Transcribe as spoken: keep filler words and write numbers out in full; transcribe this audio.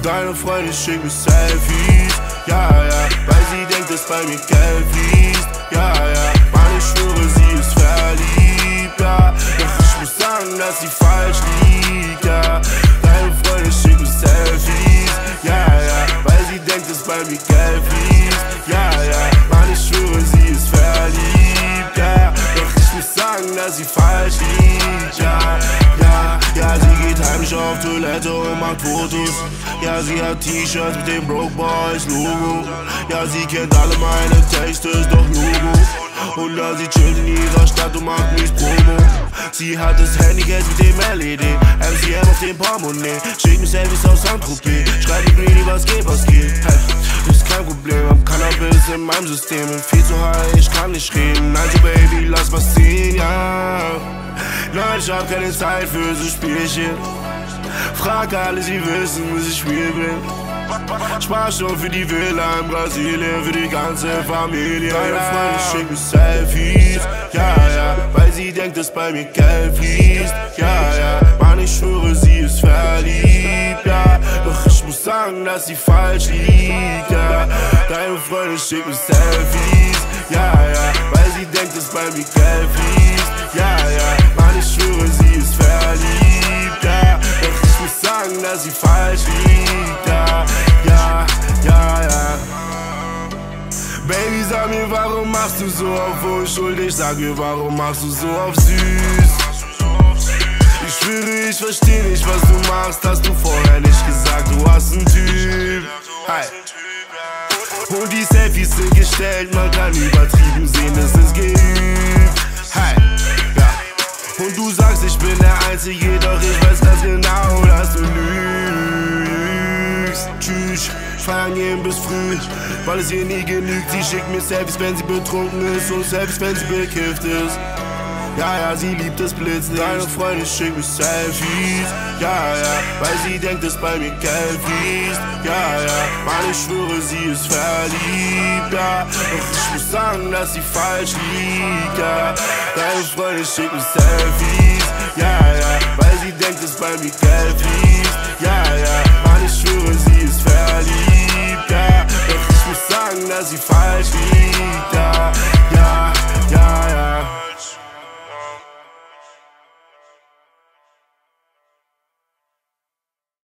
Deine Freundin schickt mir Selfies, ja, ja, weil sie denkt, dass bei mir Geld fließt, ja, ja, Mann, ich schwöre, sie ist verliebt, ja, doch ich muss sagen, dass sie falsch liegt, ja. Deine Freundin schickt mir Selfies, ja, ja, weil sie denkt, dass bei mir Geld fließt, ja, ja, Mann, ich schwöre, sie ist verliebt, ja, doch ich muss sagen, dass sie falsch liegt, ja, ja, ja, sie geht heimlich auf Toilette und macht Fotos. Ja, sie hat T-Shirts mit dem Broke Boys Logo. Ja, sie kennt alle meine Texte, ist doch Logo. Und ja, sie chillt in ihrer Stadt und macht mies Promo. Sie hat das Handycase mit dem L E D, M C M auf dem Portemonnaie. Schickt mir Selfies aus Saint-Tropez, schreibt mir Greenie, was geht, was geht. Hey, ist kein Problem, hab Cannabis in meinem System. Bin viel zu high, ich kann nicht reden. Also Baby, lass was ziehen, ja. Nein, ich hab keine Zeit für so Spielchen. Frag alle, sie wissen, was ich Spiel bin. Spar schon für die Villa in Brasilien, für die ganze Familie. Deine Freundin schickt mir Selfies, ja, ja, weil sie denkt, dass bei mir Geld fließt, ja, ja, Mann, ich schwöre, sie ist verliebt, ja, doch ich muss sagen, dass sie falsch liegt, ja. Deine Freundin schickt mir Selfies, ja, ja, weil sie denkt, dass bei mir Geld fließt, ja, ja, Mann, ich schwöre, sie ist verliebt, ja, doch ich muss sagen, dass sie falsch liegt, ja, ja, ja, ja. Baby, sag mir, warum machst du so auf unschuldig? Sag mir, warum machst du so auf süß? Ich schwöre, ich versteh nicht, was du machst. Hast du vorher nicht gesagt, du hast einen Typ. Hi. Und die Selfies sind gestellt, man kann übertrieben sehen, es ist geübt. Hi. Ja. Und du sagst, ich bin der Einzige, doch ich weiß ganz genau, dass du lügst. Tschüss. Feiern gehen bis früh, weil es ihr nie genügt. Sie schickt mir Selfies, wenn sie betrunken ist, und Selfies, wenn sie bekifft ist. Ja, ja, sie liebt das Blitzen. Deine Freundin schickt mir Selfies, ja, ja, weil sie denkt, dass bei mir Geld fließt, ja, ja, Mann, ich schwöre, sie ist verliebt, ja, doch ich muss sagen, dass sie falsch liegt, ja. Deine Freundin schickt mir Selfies, ja, ja, weil sie denkt, dass bei mir Geld fließt, ja, ja, Mann, ich schwöre, sie ist verliebt, ja, doch ich muss sagen, dass sie falsch liegt, ja.